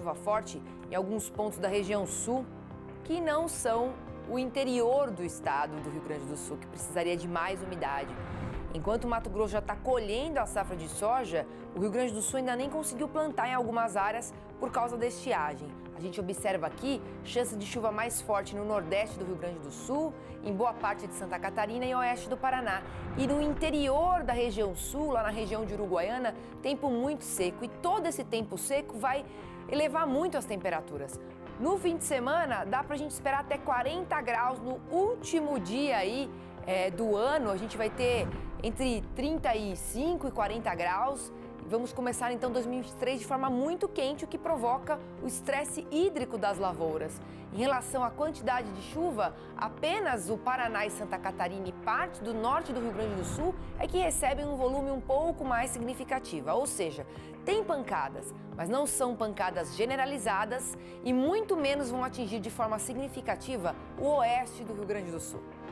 chuva forte em alguns pontos da região sul, que não são o interior do estado do Rio Grande do Sul, que precisaria de mais umidade. Enquanto o Mato Grosso já está colhendo a safra de soja, o Rio Grande do Sul ainda nem conseguiu plantar em algumas áreas por causa da estiagem. A gente observa aqui chance de chuva mais forte no nordeste do Rio Grande do Sul, em boa parte de Santa Catarina e oeste do Paraná. E no interior da região sul, lá na região de Uruguaiana, tempo muito seco. E todo esse tempo seco vai elevar muito as temperaturas. No fim de semana, dá pra gente esperar até 40 graus no último dia aí do ano. A gente vai ter entre 35 e 40 graus. Vamos começar então 2023 de forma muito quente, o que provoca o estresse hídrico das lavouras. Em relação à quantidade de chuva, apenas o Paraná e Santa Catarina e parte do norte do Rio Grande do Sul é que recebem um volume um pouco mais significativo. Ou seja, tem pancadas, mas não são pancadas generalizadas e muito menos vão atingir de forma significativa o oeste do Rio Grande do Sul.